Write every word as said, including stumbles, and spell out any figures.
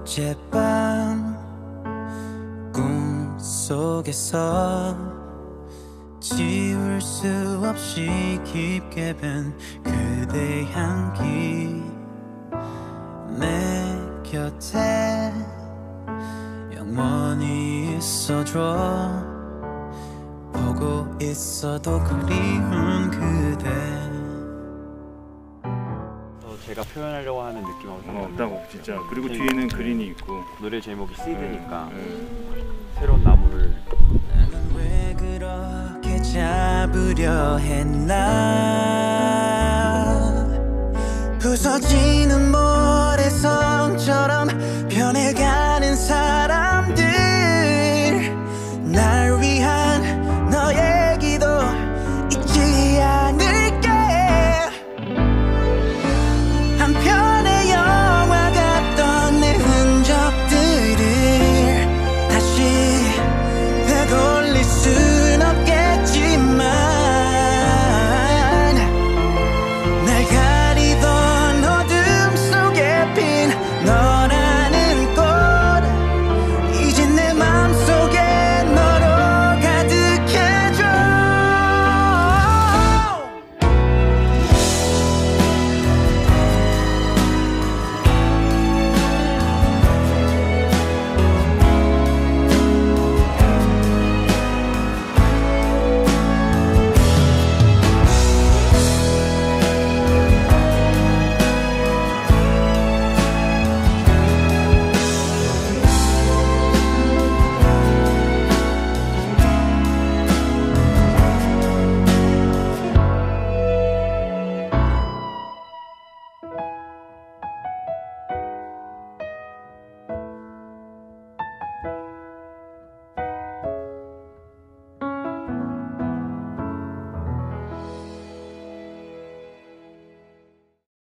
어젯밤 꿈속에서 지울 수 없이 깊게 밴 그대 향기 내 곁에 영원히 있어줘. 보고 있어도 그리운 그대. 제가 표현하려고 하는 느낌 없는 어, 없다고 진짜. 그리고 뒤에는 그린이 있고 노래 제목이 시드니까 네, 네. 새로운 나무를 나는 왜 그렇게 잡으려 했나. 부서지는